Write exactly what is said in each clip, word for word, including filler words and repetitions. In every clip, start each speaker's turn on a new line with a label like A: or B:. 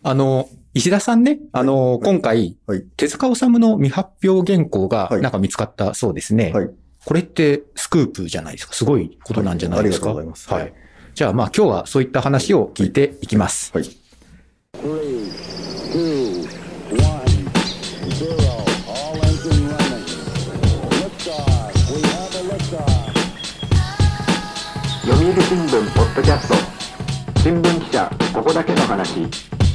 A: あの、石田さんね、あの、はい、今回、はい、手塚治虫の未発表原稿がなんか見つかったそうですね。はい、これってスクープじゃないですか。すごいことなんじゃないですか。
B: はい、ありがとうございます。
A: はい。じゃあまあ今日はそういった話を聞いていきます。
B: はい。はい
C: 読売新聞ポッドキャスト新聞記者ここだけの話。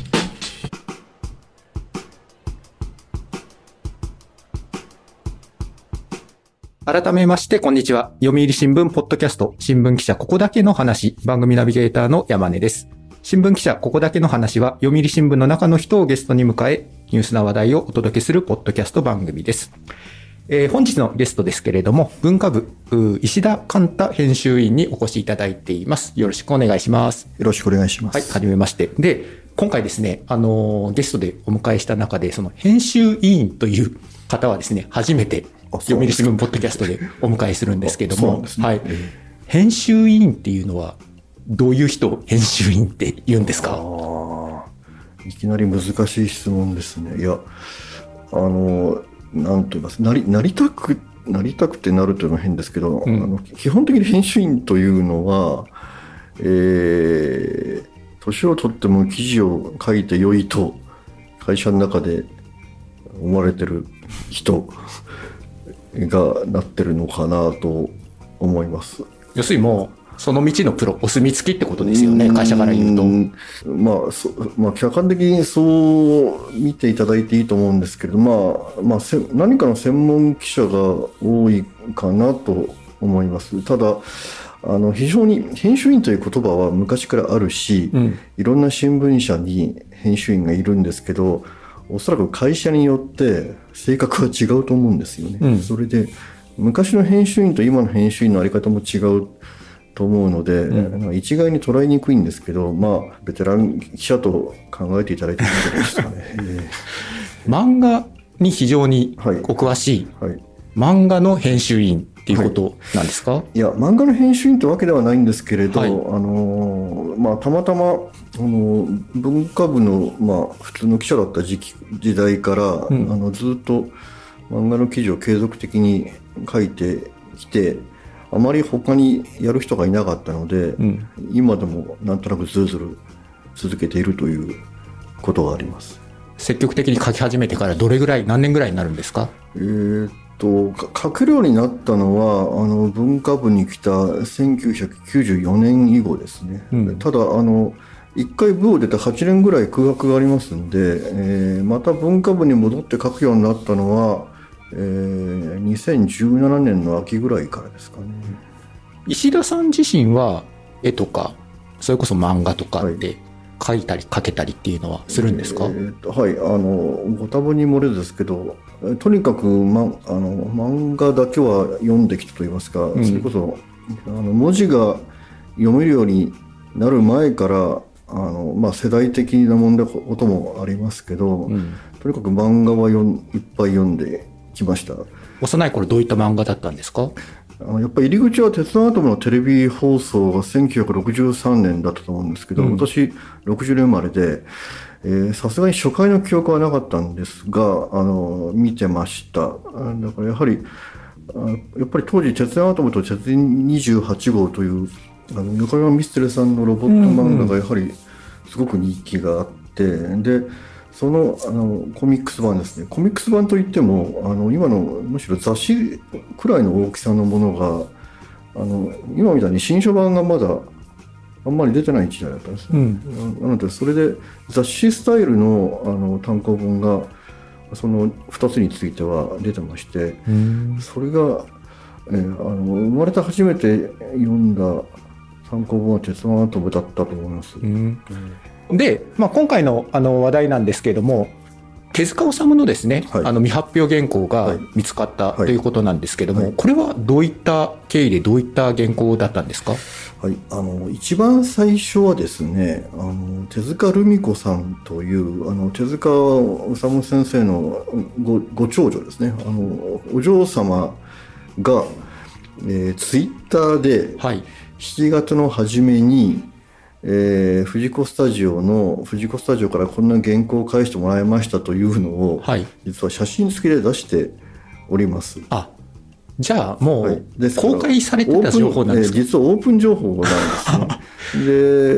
A: 改めましてこんにちは。読売新聞ポッドキャスト新聞記者ここだけの話、番組ナビゲーターの山根です。新聞記者ここだけの話は読売新聞の中の人をゲストに迎えニュースな話題をお届けするポッドキャスト番組です。えー、本日のゲストですけれども、文化部石田寛太編集員にお越しいただいています。よろしくお願いします。
B: よろしくお願いします。
A: はい、はじめまして。で、今回ですね、あのー、ゲストでお迎えした中で、その編集委員という方はですね、初めて読売新聞ポッドキャストでお迎えするんですけども、ね、はい、編集委員っていうのはどういう人を編集委員って言うんですか？
B: あ、いきなり難しい質問ですね。いや、あのなんと言いますなり、なりたくなりたくてなるというのは変ですけど、うん、あの基本的に編集員というのは、えー、年を取っても記事を書いて良いと会社の中で思われてる人がなってるのかなと思います。
A: 要するにもうその道のプロ、お墨付きってことですよね、会社から言うと。
B: まあ、そまあ、客観的にそう見ていただいていいと思うんですけれど、まあまあ、何かの専門記者が多いかなと思います。ただあの非常に編集員という言葉は昔からあるし、うん、いろんな新聞社に編集員がいるんですけど、おそらく会社によって性格は違うと思うんですよね。うん、それで昔の編集員と今の編集員のあり方も違うと思うので、うん、一概に捉えにくいんですけど、まあベテラン記者と考えていただいていいことですかね。え
A: ー、漫画に非常にお詳しい、はいはい、漫画の編集員っていうことなんですか？はい、
B: いや、漫画の編集員ってわけではないんですけれど、はい、あのまあ、たまたまあの文化部の、まあ、普通の記者だった時期時代から、うん、あのずっと漫画の記事を継続的に書いてきて、あまり他にやる人がいなかったので、うん、今でもなんとなくずるずる続けているということがあります。
A: 積極的に書き始めてからどれぐらい、何年ぐらいになるんですか？
B: えー、っと書けるようになったのはあの文化部に来たせんきゅうひゃくきゅうじゅうよねん以後ですね。うん、ただあのいっかい部を出てはちねんぐらい空白がありますんで、えー、また文化部に戻って書くようになったのはえー、にせんじゅうななねんの秋ぐらいからですかね。
A: 石田さん自身は絵とかそれこそ漫画とかって描いたり描けたりっていうのはするんですか？
B: えーとはい、あのご多分に漏れですけど、とにかく、ま、あの漫画だけは読んできたといいますか、うん、それこそあの文字が読めるようになる前からあの、まあ、世代的な問題こともありますけど、うん、とにかく漫画はよんいっぱい読んできました。
A: 幼い頃どういった漫画だったんですか？
B: あのやっぱり入り口は鉄腕アトムのテレビ放送がせんきゅうひゃくろくじゅうさんねんだったと思うんですけど、うん、私ろくじゅうねん生まれでさすがに初回の記憶はなかったんですが、あの見てました。だからやはりやっぱり当時鉄腕アトムと鉄人にじゅうはち号というあの横山ミステルさんのロボット漫画がやはりすごく人気があって、うんうん、でその、あのコミックス版ですね。コミックス版といってもあの今のむしろ雑誌くらいの大きさのものがあの今みたいに新書版がまだあんまり出てない時代だったんですね。うん、なのでそれで雑誌スタイル の, あの単行本がそのふたつについては出てまして、うん、それが、えー、あの生まれて初めて読んだ単行本は鉄腕アトムだったと思います。うん
A: うん、で、まあ、今回 の, あの話題なんですけれども、手塚治虫のですね、はい、あの未発表原稿が見つかった、はい、ということなんですけれども、はい、これはどういった経緯でどういった原稿だったんですか？
B: はい、あの一番最初はですね、あの手塚ルミ子さんというあの手塚治虫先生の ご, ご長女ですね、あのお嬢様が、えー、ツイッターでしちがつの初めに、 えー、藤子スタジオの藤子スタジオからこんな原稿を返してもらいましたというのを、はい、実は写真付きで出しております。
A: あ、じゃあもう公開されてた情報なんですか？
B: えー、実はオープン情報なんですね。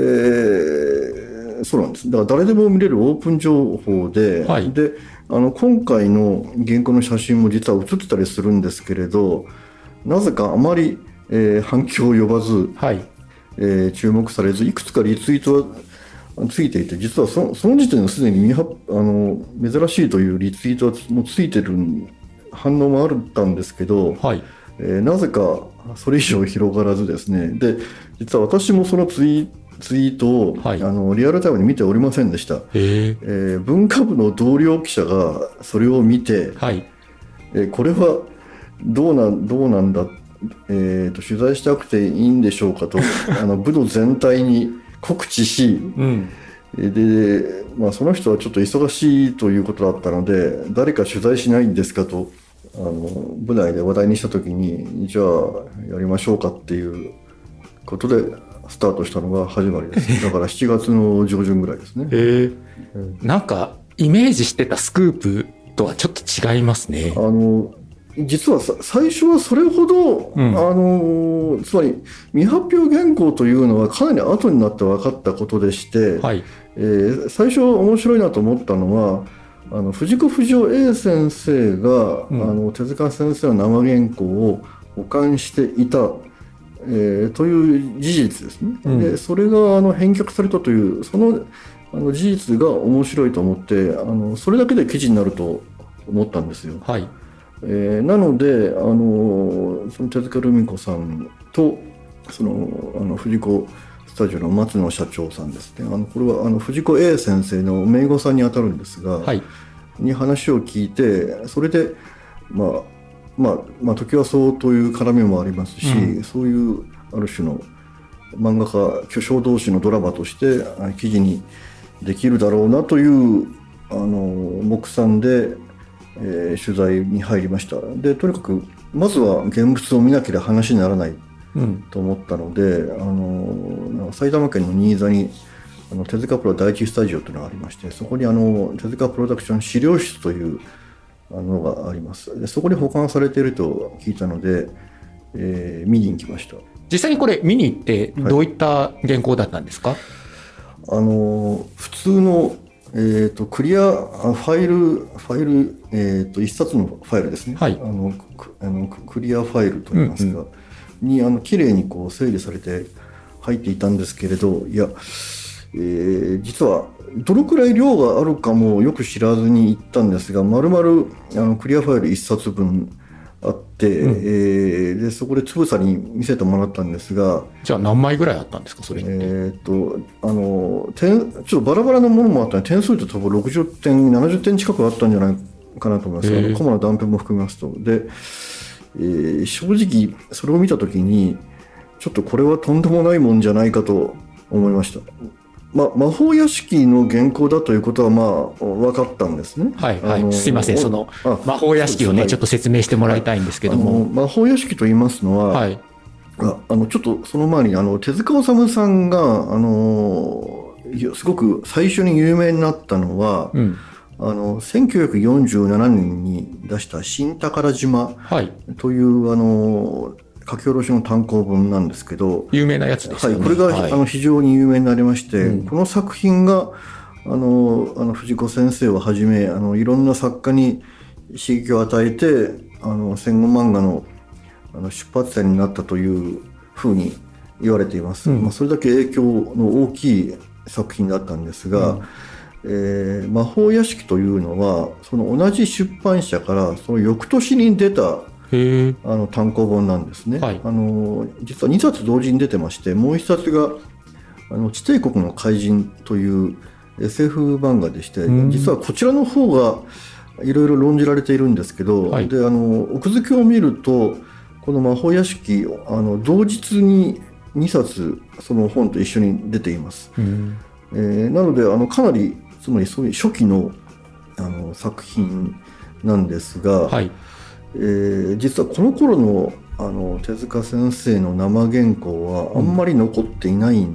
B: で、そうなんです。だから誰でも見れるオープン情報で、はい、で、あの今回の原稿の写真も実は写ってたりするんですけれど、なぜかあまり、えー、反響を呼ばず、はい、えー、注目されず、いくつかリツイートはついていて、実は そ, その時点ですでにあの珍しいというリツイートもついてる反応もあったんですけど、はい、えー、なぜかそれ以上広がらずですね。で、実は私もそのツイツイートを、はい、あのリアルタイムに見ておりませんでした。えー、文化部の同僚記者がそれを見て、はい、えー、これはどうな、どうなんだ、えー、と取材したくていいんでしょうかとあの部の全体に告知し、うん、で、まあ、その人はちょっと忙しいということだったので、誰か取材しないんですかとあの部内で話題にしたときに、じゃあやりましょうかっていうことでスタートしたのが始まりです。だからしちがつの上旬ぐらいですね。
A: えーうん、なんかイメージしてたスクープとはちょっと違いますね。
B: あの実は最初はそれほど、うん、あのつまり未発表原稿というのはかなり後になって分かったことでして、はい、えー、最初面白いなと思ったのは、あの藤子不二雄 A 先生が、うん、あの手塚先生の生原稿を保管していた、えー、という事実ですね。うん、でそれがあの返却されたというその、あの事実が面白いと思って、あのそれだけで記事になると思ったんですよ。はい、えー、なので、あのその手塚ルミ子さんとそのあの藤子スタジオの松野社長さんですね。あのこれはあの藤子 A 先生の姪御さんにあたるんですが、はい、に話を聞いて、それでまあまあまあ時はそうという絡みもありますし、うん、そういうある種の漫画家巨匠同士のドラマとして記事にできるだろうなというあの目算で、えー、取材に入りました。でとにかくまずは現物を見なければ話にならないと思ったので、うん、あの埼玉県の新座にあの手塚プロ第一スタジオというのがありまして、そこにあの手塚プロダクション資料室というのがあります。でそこに保管されていると聞いたので、えー、見に行きました。
A: 実際にこれ見に行ってどういった原稿だったんですか？はい、
B: あの普通の、えー、とクリアファイルファイル、えー、と一冊のファイルですね。はい、あのあのクリアファイルといいますか、うんうん、にあの綺麗にこう整理されて入っていたんですけれど、いや、えー、実はどのくらい量があるかもよく知らずに行ったんですが、丸々あのクリアファイルいっさつぶんあって、うん、えー、でそこでつぶさに見せてもらったんですが、
A: じゃあ何枚ぐらいあったんですかそれって？
B: えー、とあの点ちょっとバラバラなものもあったので、点数で多分ろくじゅってんななじゅってん近くあったんじゃないかなと思います。あのコマの断片も含めますと。で、えー、正直それを見たときにちょっとこれはとんでもないもんじゃないかと思いました。まあ、魔法屋敷の原稿だということはまあ分かったんですね。
A: はいはい、すいません、その魔法屋敷をね、はい、ちょっと説明してもらいたいんですけども、
B: はい、魔法屋敷と言いますのは、はい、ああのちょっとその前にあの手塚治虫さんがあのすごく最初に有名になったのは、うん、あのせんきゅうひゃくよんじゅうななねんに出した新宝島という、はい、あの書き下ろしの単行本なんですけど、
A: 有名なやつですよね。
B: はい、これが、はい、あの非常に有名になりまして、うん、この作品があのあの藤子先生をはじめあのいろんな作家に刺激を与えてあの戦後漫画 の, あの出発点になったというふうに言われています。うん、まあ、それだけ影響の大きい作品だったんですが、うん、えー、魔法屋敷というのはその同じ出版社からその翌年に出たへあの単行本なんですね。はい、あの実はにさつ同時に出てまして、もういっさつがあの地底国の怪人という エスエフ 漫画でして、実はこちらの方がいろいろ論じられているんですけど、はい、であの奥付けを見るとこの魔法屋敷あの同日ににさつその本と一緒に出ています。えー、なのであのかなりつまりそういう初期の、あの作品なんですが、はい、えー、実はこの頃のあの手塚先生の生原稿はあんまり残っていないん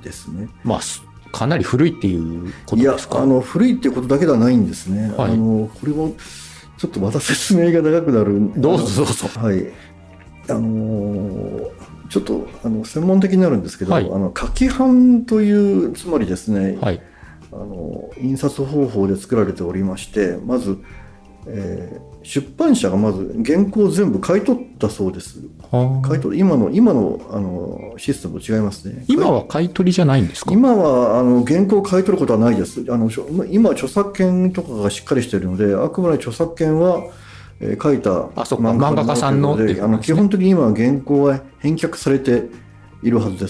B: ですね。
A: まあ、かなり古いっていうことですか？
B: いや、あの古いっていうことだけではないんですね。はい、あのこれもちょっとまた説明が長くなる。
A: どうぞどうぞ。
B: はい。あのちょっとあの専門的になるんですけど、はい、あの書き版というつまりですね、はい、あの印刷方法で作られておりまして、まず、えー、出版社がまず原稿を全部買い取ったそうです。買い取今の今のあのシステムと違いますね。
A: 今は買い取りじゃないんですか？
B: 今はあの原稿を買い取ることはないです。あの今は著作権とかがしっかりしているので、あくまで著作権は、えー、書いた
A: 漫画漫画家さんのっていう、
B: あの基本的に今は原稿は返却されているはずです。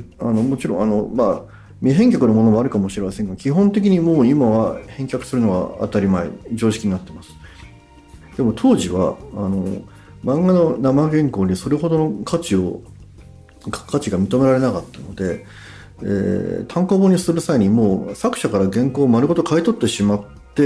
B: あのもちろんあの、まあ、未返却のものもあるかもしれませんが、基本的にもう今は返却するのは当たり前、常識になっています。でも当時はあの漫画の生原稿にそれほどの価値を価値が認められなかったので、えー、単行本にする際にもう作者から原稿を丸ごと買い取ってしまって、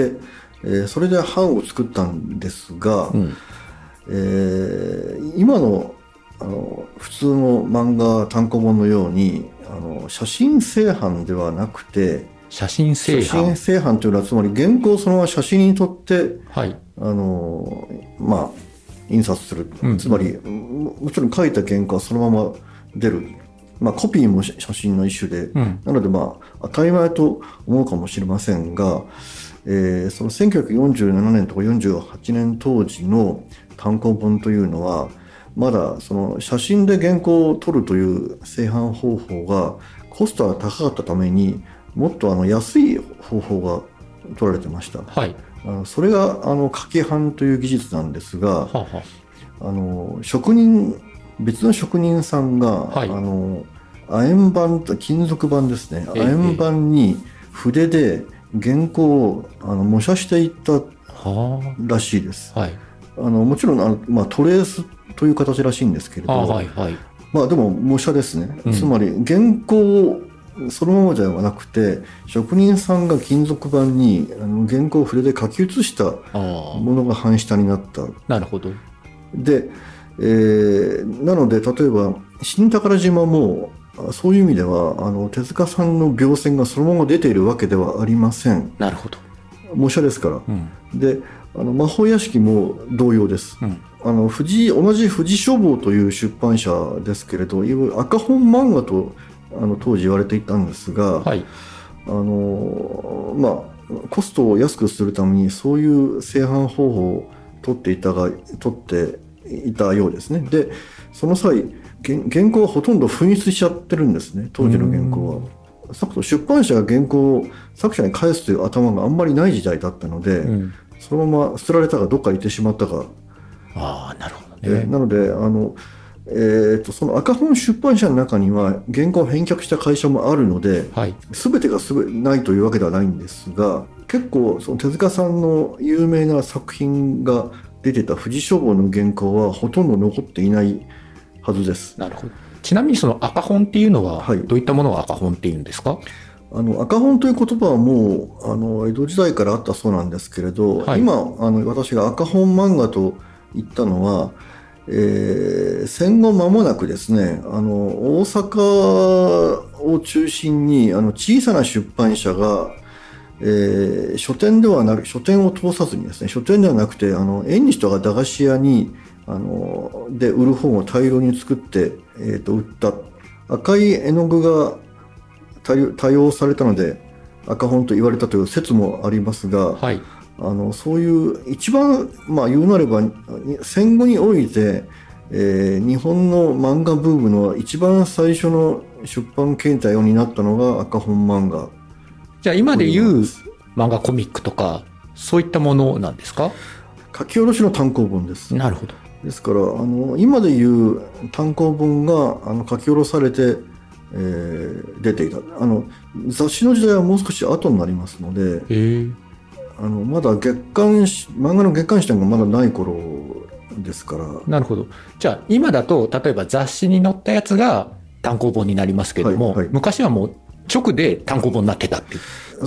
B: えー、それで版を作ったんですが、うん、えー、今の、あの普通の漫画単行本のようにあの写真製版ではなくて、
A: 写真製版
B: 写真製版というのはつまり原稿をそのまま写真に撮って、
A: はい、
B: あのまあ印刷する、うん、つまりもちろん書いた原稿はそのまま出る、まあ、コピーも写真の一種で、うん、なのでまあ当たり前と思うかもしれませんが、えー、そのせんきゅうひゃくよんじゅうななねんとかよんじゅうはちねん当時の単行本というのはまだその写真で原稿を撮るという製版方法がコストが高かったためにもっとあの安い方法が取られてました。
A: はい、
B: あのそれがあの書き版という技術なんですが、
A: はは
B: あの職人別の職人さんが、はい、あの亜鉛板金属板ですね、亜鉛板に筆で原稿をあの模写していったらしいです。
A: はい、
B: あのもちろんあの、まあ、トレースという形らしいんですけれど、
A: はいはい、
B: まあ、でも模写ですね、うん、つまり原稿をそのままではなくて職人さんが金属板にあの原稿を筆で書き写したものが版下になった。
A: なるほど。
B: で、えー、なので例えば新宝島もそういう意味ではあの手塚さんの描線がそのまま出ているわけではありません。
A: なるほど。
B: 模写ですから、
A: うん、
B: であの魔法屋敷も同様です、うん、あの藤同じ富士書房という出版社ですけれど、いわゆる赤本漫画とあの当時言われていたんですが、
A: はい、
B: あのまあ、コストを安くするためにそういう製版方法を取っていたが取っていたようですね。でその際原, 原稿はほとんど紛失しちゃってるんですね、当時の原稿は。出版社が原稿を作者に返すという頭があんまりない時代だったので、うん、そのまま捨てられたかどっか行ってしまったか。
A: ああ、なるほどね。
B: なのであのえー、とその赤本出版社の中には原稿を返却した会社もあるので、
A: はい、
B: 全てがすべないというわけではないんですが、結構その手塚さんの有名な作品が出てた富士書房の原稿はほとんど残っていないはずです。
A: なるほど。ちなみにその赤本っていうのは、はい、どういったものが赤本っていうんですか？
B: あの赤本という言葉はもうあの江戸時代からあったそうなんですけれど、はい、今あの私が赤本漫画と言ったのは、えー、戦後間もなくですね、あの大阪を中心にあの小さな出版社が、えー、書店ではなく書店を通さずにですね、書店ではなくてあの縁日とか駄菓子屋にあので売る本を大量に作って、えー、と売った。赤い絵の具が多用されたので赤本と言われたという説もありますが、
A: はい、
B: あのそういう一番、まあ、言うなれば戦後において、えー、日本の漫画ブームの一番最初の出版形態を担ったのが赤本漫画。
A: じゃあ今でいう漫画コミックとかそういったものなんですか？
B: 書き下ろしの単行本です。
A: なるほど。
B: ですからあの今でいう単行本があの書き下ろされて、えー、出ていたあの雑誌の時代はもう少し後になりますので、
A: へー、
B: あのまだ月刊漫画の月刊誌なんかまだない頃ですから。
A: なるほど。じゃあ今だと例えば雑誌に載ったやつが単行本になりますけども、はいはい、昔はもう直で単行本になってたっていう。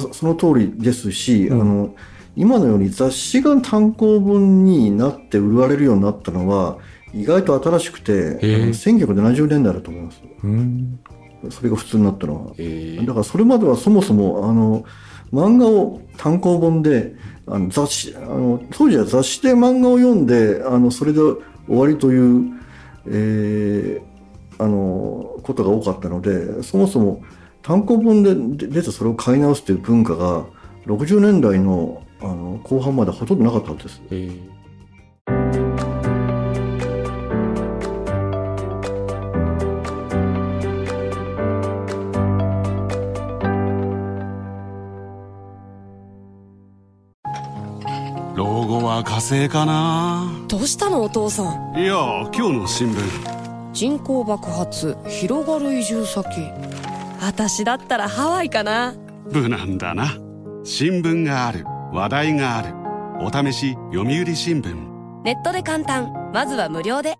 B: そ, その通りですし、うん、あの今のように雑誌が単行本になって売られるようになったのは意外と新しくてせんきゅうひゃくななじゅうねんだいだと思います。
A: うん、
B: それが普通になったのは。
A: へー
B: だからそれまではそもそもあの漫画を単行本であの雑誌あの当時は雑誌で漫画を読んであのそれで終わりという、えー、あのことが多かったので、そもそも単行本で出てそれを買い直すという文化がろくじゅうねんだい の, あの後半までほとんどなかったんです。
A: へー
D: 老後は火星かな。
E: どうしたのお父さん。
D: いや今日の新聞、
E: 人口爆発、広がる移住先。私だったらハワイかな。
D: 無難だな。新聞がある、話題がある。お試し読売新聞。
E: ネットで簡単、まずは無料で。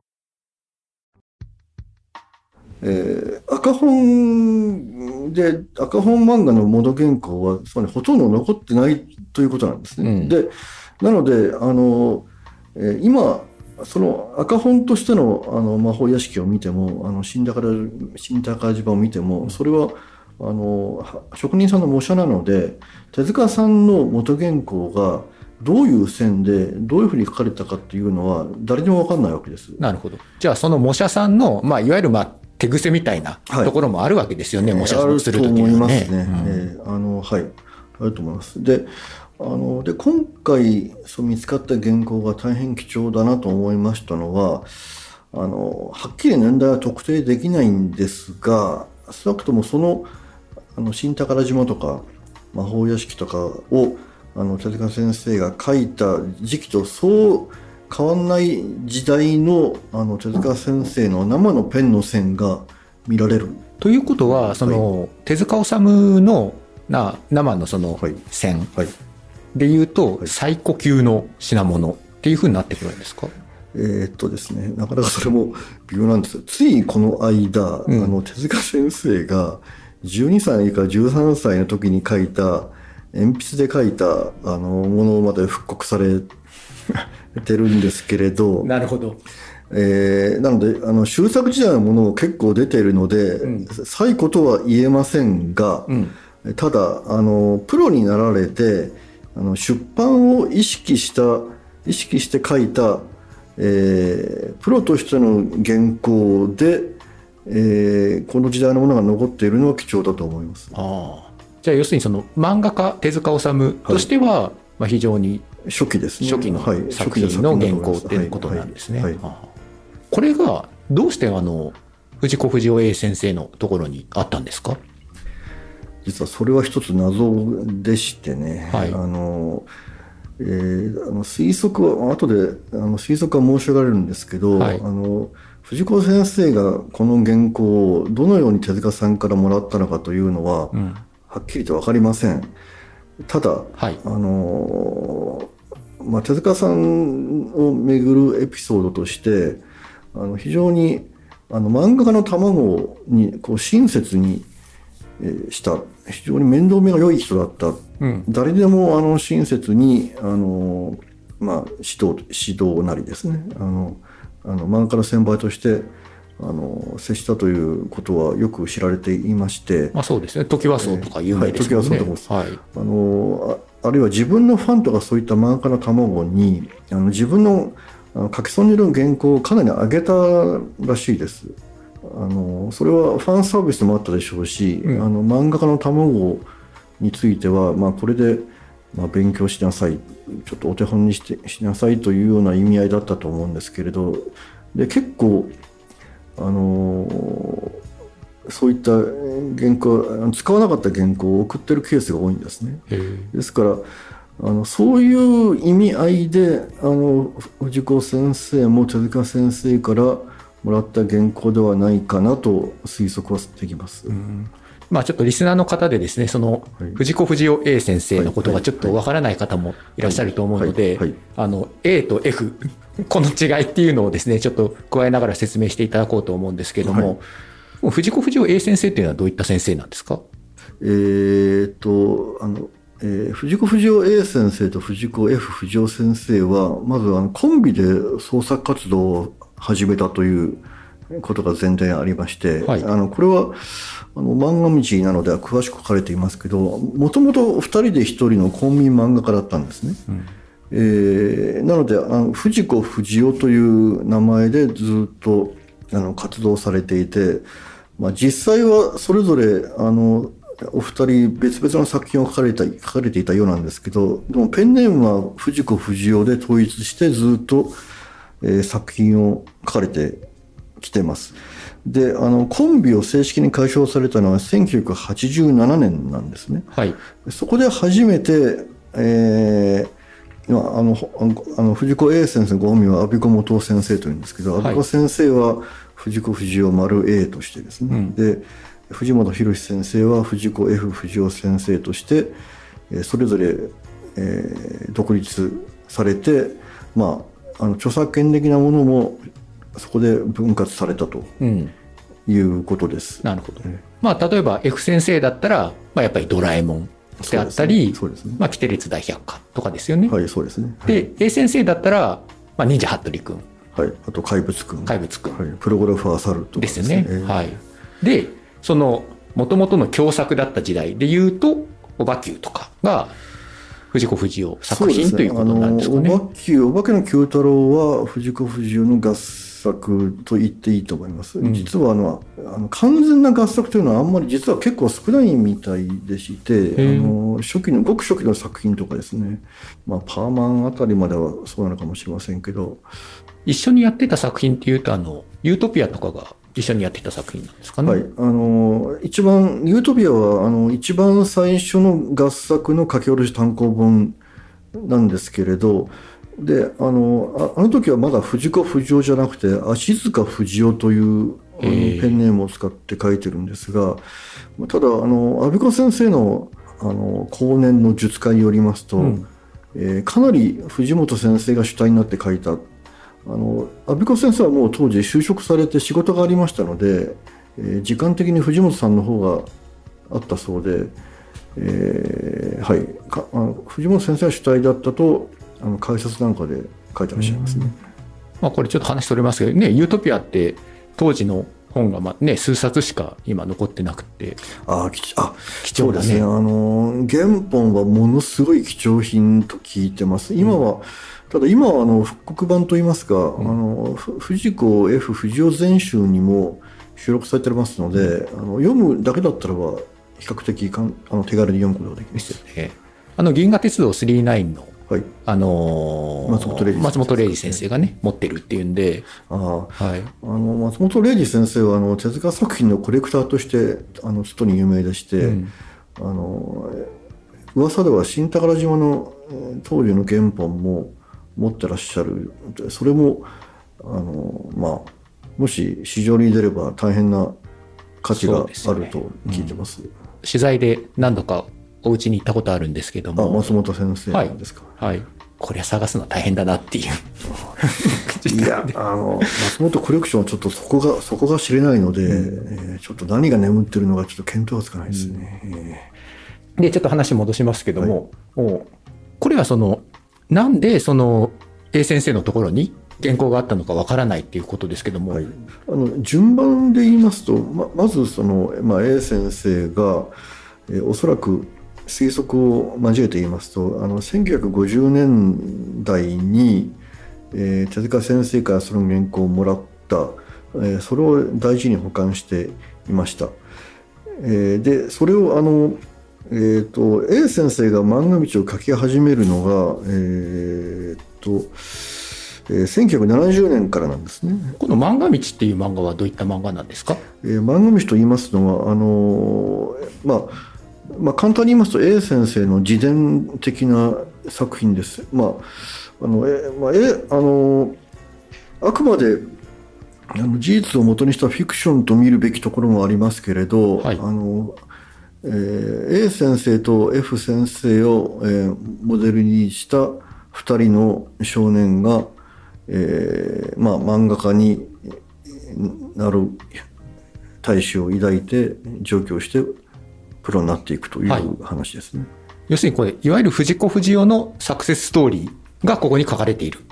B: えー、赤本で赤本漫画の元原稿はつまりほとんど残ってないということなんですね。うん、でなのであの、えー、今その赤本としてのあの魔法屋敷を見ても、あの新宝新宝島を見ても、それはあの職人さんの模写なので、手塚さんの元原稿がどういう線でどういうふうに書かれたかっていうのは誰にも分かんないわけです。
A: なるほど。じゃあその模写さんの、まあ、いわゆるまあ手癖みたいなところもあるわけですよね、はい、模写をするときにはね。あると思いますね。うんえー、あのはい、あると思います。で、あので今回そう見つかった原稿が大変貴重だなと思いましたのは、あのはっきり年代は特定できないんですが、少なくともそのあの新宝島とか魔法屋敷とかをあの手塚先生が書いた時期とそう変わんない時代 の, あの手塚先生の生のペンの線が見られる。 ということはその、はい、手塚治虫のな生のその線、はいはい、でいうと、はい、最古級の品物っていう風になってくるんですか？
B: えー、っとですね、なかなかそれも微妙なんですよ。ついこの間、うん、あの手塚先生がじゅうにさいかじゅうさんさいの時に書いた鉛筆で書いたあのものまで復刻されてるんですけれど、
A: なるほど。
B: えー、なのであの終作時代のものも結構出ているので、うん、最古とは言えませんが、うん、ただあのプロになられてあの出版を意識した意識して書いた、えー、プロとしての原稿で、えー、この時代のものが残っているのは貴重だと思います。
A: ああ、じゃあ要するにその漫画家手塚治虫としては、はい、まあ、非常に
B: 初期ですね。
A: 初期の作品の原稿っていうことなんですね。はいはいはい、これがどうしてあの藤子不二雄 A 先生のところにあったんですか？
B: 実はそれは一つ謎でしてね、はい、あのえー、あの推測は後であの推測は申し上げられるんですけど、はい、あの藤子先生がこの原稿をどのように手塚さんからもらったのかというのは、うん、はっきりと分かりません。ただ、はい、あのまあ、手塚さんをめぐるエピソードとしてあの非常にあの漫画家の卵にこう親切にした非常に面倒見が良い人だった、うん、誰でもあの親切にあの、まあ、指導、指導なりですね、あのあの漫画家の先輩としてあの接したということはよく知られていまして、
A: まあ、そうですね、トキワ荘とか有名ですよね。
B: はい、トキワ荘とか、はい、あの あ, あるいは自分のファンとかそういった漫画家の卵にあの自分のあの書き損ねる原稿をかなり上げたらしいです。あのそれはファンサービスもあったでしょうし、うん、あの漫画家の卵については、まあ、これで、まあ、勉強しなさい、ちょっとお手本にしてしなさいというような意味合いだったと思うんですけれど、で結構あのそういった原稿使わなかった原稿を送ってるケースが多いんですね。ですからあのそういう意味合いであの藤子先生も手塚先生からもらった原稿ではないかなと推測はできます。うん、
A: まあ、ちょっとリスナーの方でですね、その藤子不二雄 A 先生のことがちょっとわからない方もいらっしゃると思うので、あの A と F この違いっていうのをですねちょっと加えながら説明していただこうと思うんですけども、はい、藤子不二雄 A 先生っていうのはどういった先生なんですか？
B: えーっとあのえー、藤子不二雄 A 先生と藤子 F 不二雄先生はまずあのコンビで創作活動を始めたということが前提にありまして、
A: はい、
B: あのこれはあの漫画道なのでは詳しく書かれていますけど、もともとふたりでひとりの公民漫画家だったんですね。うん、えー、なのであの藤子不二雄という名前でずっとあの活動されていて、まあ、実際はそれぞれあのお二人別々の作品を書かれた書かれていたようなんですけど、でもペンネームは藤子不二雄で統一してずっと、えー、作品を書かれてきてます。で、あのコンビを正式に解消されたのはせんきゅうひゃくはちじゅうななねんなんですね。
A: はい、
B: そこで初めて、えー、あのあの藤子 A 先生のご本名は安孫子元先生というんですけど、安孫子先生は藤子不二雄丸 A としてですね、うん、で藤本弘先生は藤子 F 不二雄先生としてそれぞれ、えー、独立されて、まあ、あの著作権的なものもそこで分割されたということです。
A: うん、なるほど。まあ、例えば F 先生だったら、まあ、やっぱりドラえもんであったり、そうですね、まあ、キテレツ大百科とかですよね。
B: はい、そうですね。
A: で、はい、A 先生だったら、まあ、忍者ハットリくん。
B: はい、あと怪物くん。
A: 怪物くん。
B: はい、プロゴルファーサルとか
A: ですね。ですよね。はい。で、その、元々の共作だった時代で言うと、オバキューとかが、藤子不二雄作品、ね、ということなんですかね。
B: オバキュー、お化けの九太郎は藤子不二雄の合作と言っていいと思います。うん、実はあのあの完全な合作というのはあんまり実は結構少ないみたいでして、あの初期のごく初期の作品とかですね、まあ、パーマンあたりまではそうなのかもしれませんけど、
A: 一緒にやってた作品っていうとあのユートピアとかが一緒にやってた作品なんですかね。
B: はい、あの一番ユートピアはあの一番最初の合作の書き下ろし単行本なんですけれど、であの あ, あの時はまだ藤子不二雄じゃなくて足塚不二雄というペンネームを使って書いてるんですが、ただあの安孫子先生のあの後年の述解によりますと、うん、えー、かなり藤本先生が主体になって書いた。あの安孫子先生はもう当時就職されて仕事がありましたので、えー、時間的に藤本さんの方があったそうで、えーはい、かあの藤本先生が主体だったとあの解説なんかで書いてらっしゃいますね。
A: まあ、これちょっと話取れますけどね、ユートピアって当時の本がまあ、ね、数冊しか今残ってなくて、
B: ああ、貴重ですね。あの原本はものすごい貴重品と聞いてます。今は、うん、ただ今はあの復刻版といいますか、うん、あの藤子 F 不二雄全集にも収録されてますので、うん、あの読むだけだったらば比較的かんあの手軽に読むことができます。
A: ですよね。あの銀河鉄道さんじゅうきゅうの
B: はい、
A: あのー、松本零士松本零士先生がね持ってるっていうんで、
B: あ、はい、あの松本零士先生はあの手塚作品のコレクターとしてあの外に有名でして、うん、あの噂では新宝島の当時の原本も持ってらっしゃる。それもあの、まあ、もし市場に出れば大変な価値があると聞いてます。
A: そうですね。うん、取材で何度かお家に行ったことあるんですけども、
B: あ、松本先生なんですか。
A: はい、はい、これ探すの大変だなっていう
B: いや、あの松本コレクションはちょっとそこがそこが知れないので、うん、えー、ちょっと何が眠ってるのかちょっと見当がつかないですね。うん
A: えー、でちょっと話戻しますけども、はい、これはそのなんでその A 先生のところに原稿があったのかわからないっていうことですけども、はい、
B: あの順番で言いますと ま, まずその、まあ、A 先生が、えー、おそらく推測を交えて言いますと、あのせんきゅうひゃくごじゅうねんだいに、えー、手塚先生からその原稿をもらった、えー、それを大事に保管していました。えー、でそれをあの、えー、と A 先生が漫画道を書き始めるのが、えーとえー、せんきゅうひゃくななじゅうねんからなんですね。
A: この漫画道っていう漫画はどういった漫画なんですか？
B: えー、漫画道と言いますのはあのー、まあまあ、簡単に言いますと A 先生の自伝的な作品です。まああのえまあ、えあのあくまであの事実をもとにしたフィクションと見るべきところもありますけれど、はい、あのえー、A 先生と F 先生を、えー、モデルにしたふたりの少年が、えーまあ、漫画家になる大志を抱いて上京してプロになっていくという話ですね。はい、
A: 要するにこれいわゆる藤子不二雄のサクセスストーリーがここに書かれている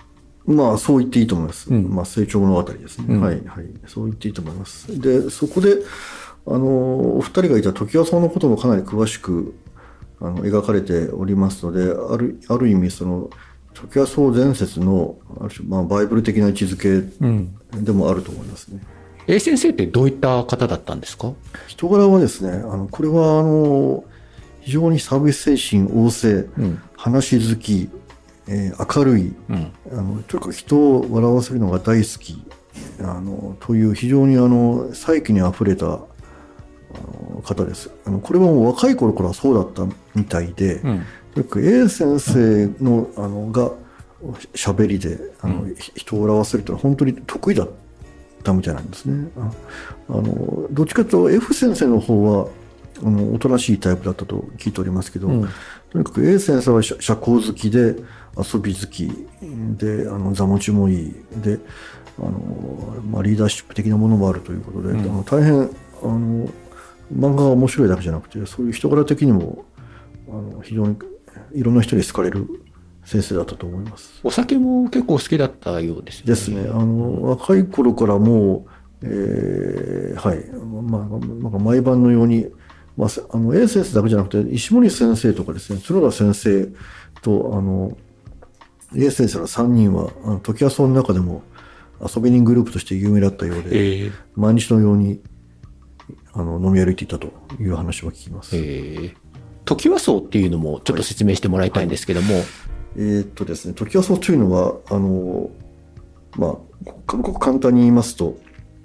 B: まあ、そう言っていいと思います。
A: うん、
B: まあ、成長物語ですね、うん。はい、はい。そう言っていいと思います。で、そこで、あの、お二人がいたトキワ荘のこともかなり詳しく、あの、描かれておりますので、ある、ある意味、その、トキワ荘伝説の、ある種、まあ、バイブル的な位置づけでもあると思いますね。
A: うん、A 先生ってどういった方だったんですか？
B: 人柄はですね、あの、これは、あの、非常にサービス精神旺盛、うん、話好き、えー、明るい、うん、あのとにかく人を笑わせるのが大好きあのという非常にあの才気にあふれたあの方です。あのこれはもう若い頃からそうだったみたいで、うん、とにかく A 先生の、あのが喋りであの、うん、人を笑わせるというのは本当に得意だったみたいなんですね。あのどっちかというと F 先生の方はあのおとなしいタイプだったと聞いておりますけど、うん、とにかく A 先生は社交好きで遊び好きであの座持ちもいいであの、まあ、リーダーシップ的なものもあるということで、うん、あの大変あの漫画が面白いだけじゃなくてそういう人柄的にもあの非常にいろんな人に好かれる先生だったと思います。
A: お酒も結構好きだったようですね。
B: ですね。あの若い頃からもう、えー、はい、まあ、なんか毎晩のようにまあ、あの A 先生だけじゃなくて石森先生とかですね角田先生とあの A 先生のさんにんはあのトキワ荘の中でも遊び人グループとして有名だったようで、えー、毎日のようにあの飲み歩いていたという話は聞きます。
A: えー、トキワ荘っていうのもちょっと説明してもらいたいんですけども、はいはい、
B: えー、っとですねトキワ荘というのはあのまあ簡単に言いますと、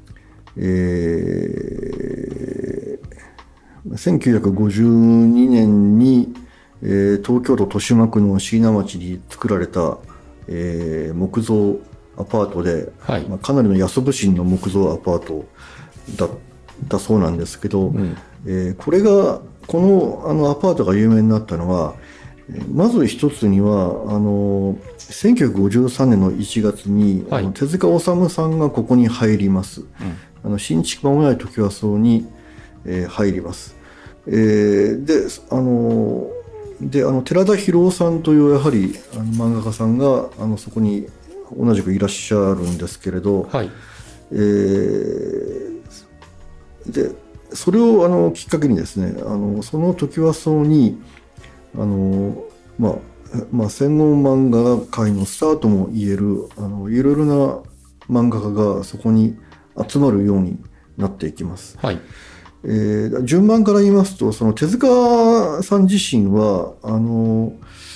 B: えーせんきゅうひゃくごじゅうにねんに、えー、東京都豊島区の椎名町に作られた、えー、木造アパートで、はい、まあ、かなりの安物心の木造アパートだったそうなんですけど、うん、えー、これがこの、あのアパートが有名になったのはまず一つにはあのせんきゅうひゃくごじゅうさんねんのいちがつに、はい、あの手塚治虫さんがここに入ります、うん、あの新築間もないトキワ荘にえー、入ります。えー、で、あの、で、あの、寺田博夫さんというやはりあの漫画家さんがあのそこに同じくいらっしゃるんですけれど、はい、えー、で、それをあのきっかけにですね、あのそのトキワ荘に、あの、まあ、まあ、戦後漫画界のスターとも言える、あの、いろいろな漫画家がそこに集まるようになっていきます。はい。えー、順番から言いますとその手塚さん自身はあの、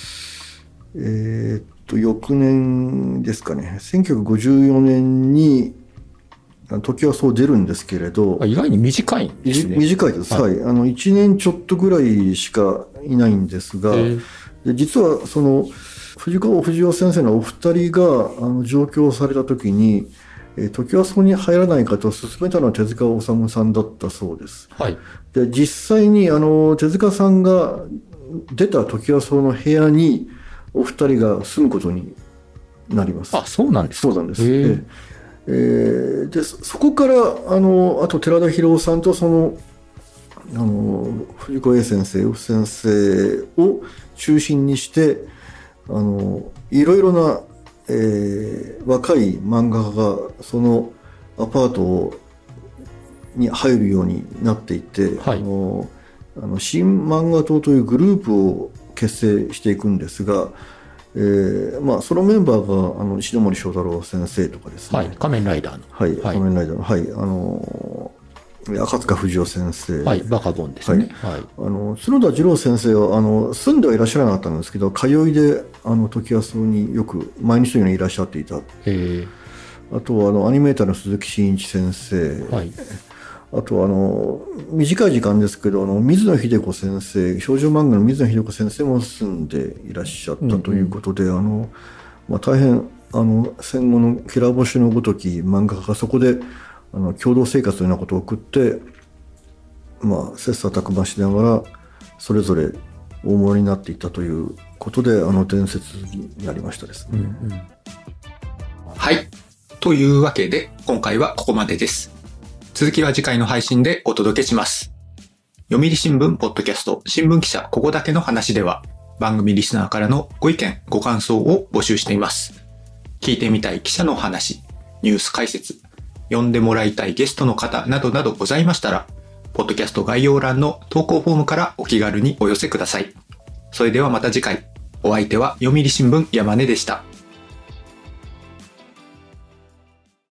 B: えー、っと翌年ですかねせんきゅうひゃくごじゅうよねんにトキワ荘出るんですけれど
A: 意外に短いんですね。
B: 短いです、はい、はい、あのいちねんちょっとぐらいしかいないんですが、で実はその藤子不二雄先生のお二人があの上京された時にトキワ荘に入らないかと勧めたのは手塚治虫さんだったそうです。はい、で実際にあの手塚さんが出たトキワ荘の部屋にお二人が住むことになります。
A: あ、そうなんですか。
B: そうなんです。で、えー、でそこからあのあと寺田博夫さんとそのあの藤子 A 先生 F 先生を中心にしてあのいろいろなえー、若い漫画家がそのアパートに入るようになっていて、はい、あのあの新漫画党というグループを結成していくんですが、えーまあ、そのメンバーがあの石森章太郎先生とかですね、
A: はい、仮面ライダーの、
B: はいはい、仮面ライダーの、はい、あの赤塚不二夫先生、
A: はい、バカボンですね、はいはい、
B: あの角田二郎先生はあの住んではいらっしゃらなかったんですけど通いであのトキワ荘によく毎日のようにいらっしゃっていた。へあとはあのアニメーターの鈴木真一先生、はい、あとあの短い時間ですけどあの水野秀子先生少女漫画の水野秀子先生も住んでいらっしゃったということで、うんうん、あのまあ、大変あの戦後のきら星のごとき漫画家がそこであの共同生活のようなことを送って、まあ、切磋琢磨しながらそれぞれ大物になっていったということであの伝説になりましたですね、うんうん、
A: はい、というわけで今回はここまでです。続きは次回の配信でお届けします。読売新聞ポッドキャスト新聞記者ここだけの話では番組リスナーからのご意見ご感想を募集しています。 聞いてみたい記者の話、ニュース解説、呼んでもらいたいゲストの方などなどございましたら、ポッドキャスト概要欄の投稿フォームからお気軽にお寄せください。それではまた次回。お相手は読売新聞山根でした。